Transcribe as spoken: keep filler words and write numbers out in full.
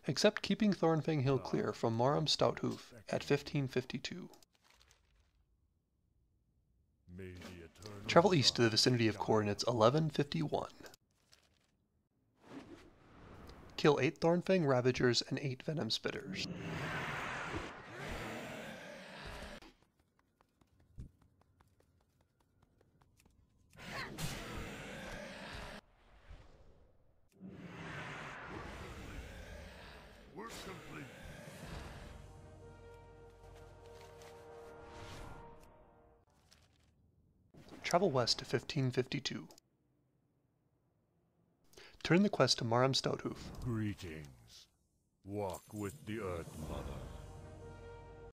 Accept Keeping Thornfang Hill Clear from MAHURAM STOUTHOOF at fifteen fifty-two. Travel east to the vicinity of coordinates eleven fifty-one. Kill eight Thornfang Ravagers and eight Venomspitters. Work complete. Travel west to fifteen fifty-two. Turn the quest to MAHURAM STOUTHOOF. Greetings. Walk with the Earth Mother.